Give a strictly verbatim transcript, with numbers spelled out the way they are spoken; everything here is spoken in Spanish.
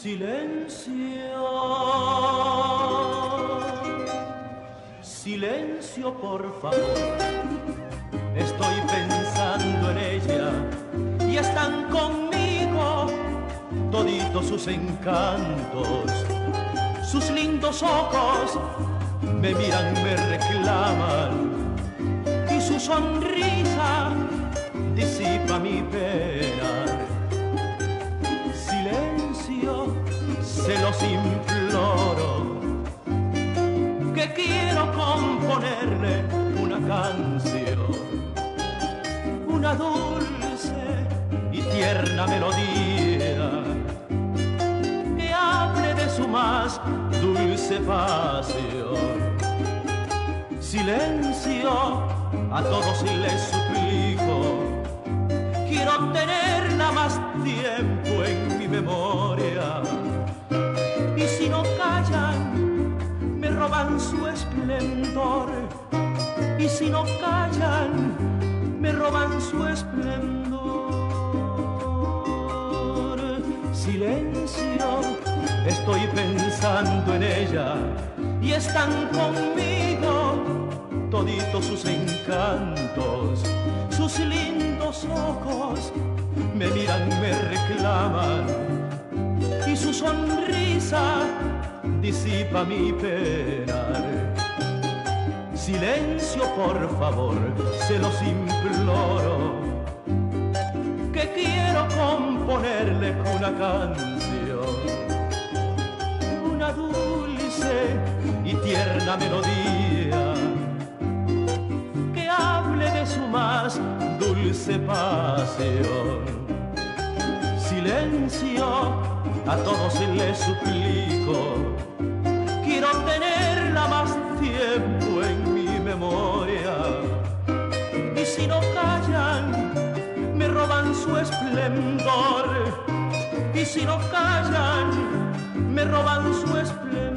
Silencio, silencio por favor, estoy pensando en ella y están conmigo toditos sus encantos, sus lindos ojos me miran, me reclaman y su sonrisa disipa mi pena. Silencio, se los imploro, que quiero componerle una canción, una dulce y tierna melodía que hable de su más dulce pasión. Silencio, a todos les suplico, quiero tenerla más tiempo en mi memoria. Y si no callan, me roban su esplendor. Y si no callan, me roban su esplendor. Silencio, estoy pensando en ella y están conmigo toditos sus encantos, sus lindos ojos me miran, me reclaman y su sonrisa disipa mi penar. Silencio, por favor, se los imploro, que quiero componerle una canción, una dulce y tierna melodía que hable de su más dulce pasión. Silencio, a todos les suplico, quiero tenerla más tiempo en mi memoria. Y si no callan, me roban su esplendor. Y si no callan, me roban su esplendor.